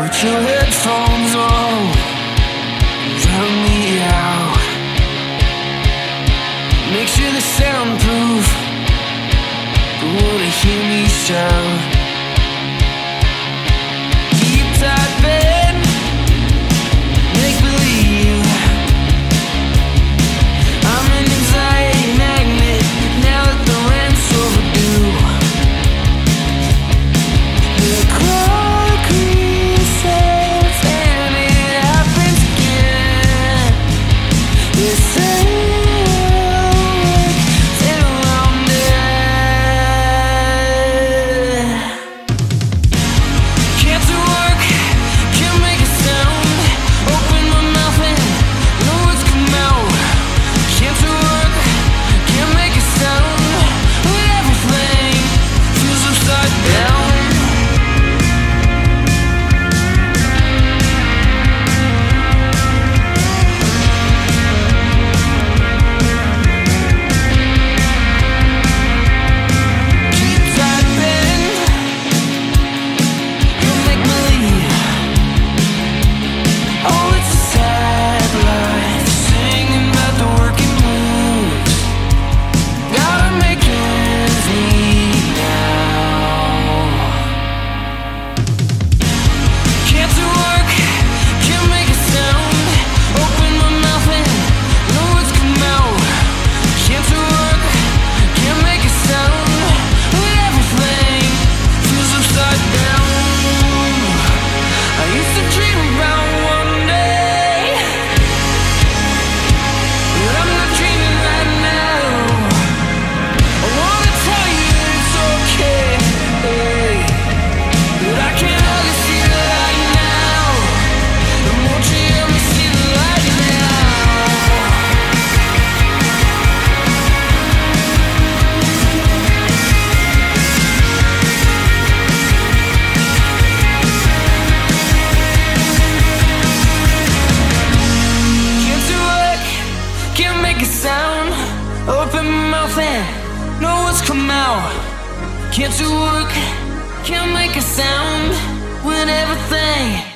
Put your headphones on, drown me out. Make sure they're soundproof, don't wanna hear me shout. Keep tight bed, make believe I'm an anxiety magnet now that the rent's overdue. The clock resets and it happens again. They say till I'm dead. Can't do work, can't make a sound. Open my mouth and no words come out. Can't do work, can't make a sound. When everything feels upside down. Keep tight bend, you'll make me leave. Oh, it's a sad life, singing about the working blues. Gotta make ends meet now. Can't do work, can't make a sound. Open my mouth and no words come out. Can't do work, can't make a sound. When everything feels upside down. I used to dream about one day, but I'm not dreaming right now. I wanna tell you it's okay, but I can't hardly see the light now. And won't you help me see the light now? Can't do work, can't make a sound. Open my mouth and no words come out. Can't do work, can't make a sound when everything